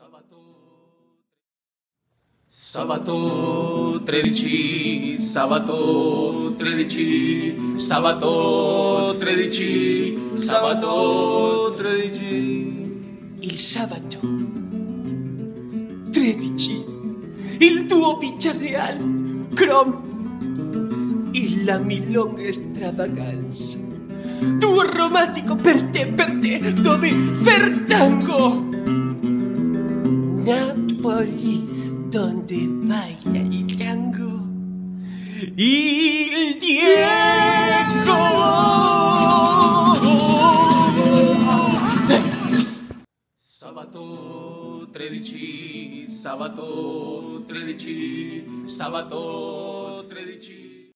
Sabato 13, sabato 13, sabato 13, sabato 13. Il sabato 13, il tuo Villarreal, Crom, la milonga stravaganza, tuo romantico per te, dove Fertango, Napoli, donde baila il tango, il Diego. Sabato 13, sabato 13, sabato 13.